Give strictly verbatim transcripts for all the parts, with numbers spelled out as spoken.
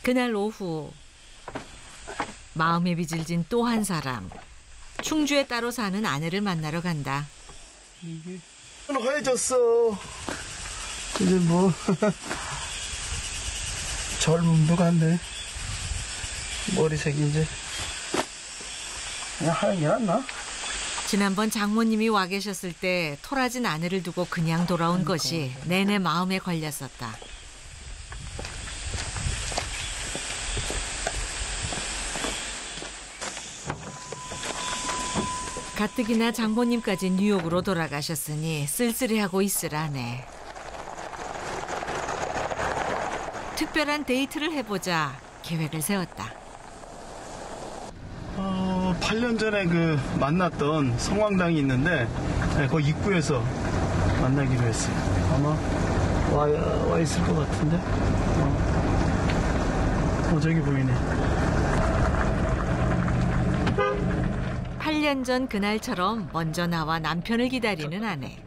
그날 오후 마음에 빚을 진 또 한 사람. 충주에 따로 사는 아내를 만나러 간다. 허해졌어. 이제 뭐 젊은 분 같네. 머리색이 이제 그냥 하얀 게 낫나? 지난번 장모님이 와 계셨을 때 토라진 아내를 두고 그냥 돌아온 것이 내내 마음에 걸렸었다. 가뜩이나 장모님까지 뉴욕으로 돌아가셨으니 쓸쓸해하고 있을 아내. 특별한 데이트를 해보자 계획을 세웠다. 어, 팔 년 전에 그 만났던 성황당이 있는데 네, 거기 입구에서 만나기로 했어요. 아마 와, 와 있을 것 같은데. 어, 어 저기 보이네. 팔 년 전 그날처럼 먼저 나와 남편을 기다리는 아내.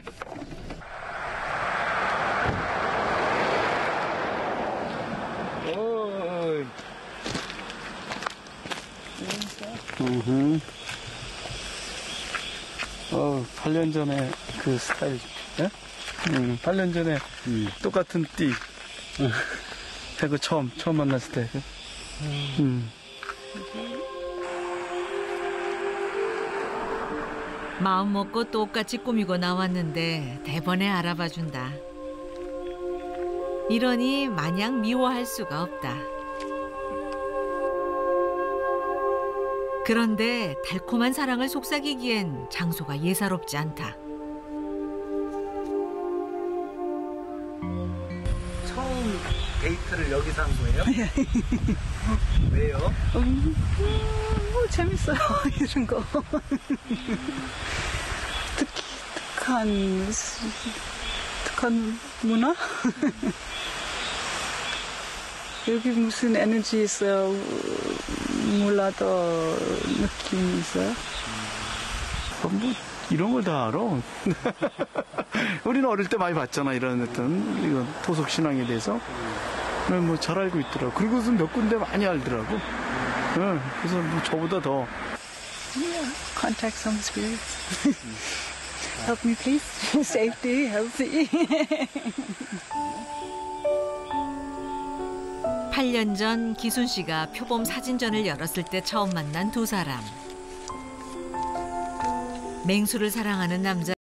으흠. 어, 팔 년 전에 그 스타일, 예? 음, 팔 년 전에 음. 똑같은 띠. 그 처음, 처음 만났을 때. 음. 마음 먹고 똑같이 꾸미고 나왔는데 대번에 알아봐준다. 이러니 마냥 미워할 수가 없다. 그런데 달콤한 사랑을 속삭이기엔 장소가 예사롭지 않다. 처음 데이트를 여기서 한 거예요? 왜요? 음, 뭐 재밌어요 이런 거. 특히 특한 특한 문화? 여기 무슨 에너지 있어요? 몰라도 느낌이 있어요? 어, 뭐 이런 걸 다 알아. 우리는 어릴 때 많이 봤잖아, 이런 어떤 이건 토속 신앙에 대해서. 뭐 잘 알고 있더라고. 그리고서 몇 군데 많이 알더라고. 네, 그래서 뭐 저보다 더. Yeah, contact some spirits. Help me please. Safety, healthy. 팔 년 전 기순 씨가 표범 사진전을 열었을 때 처음 만난 두 사람. 맹수를 사랑하는 남자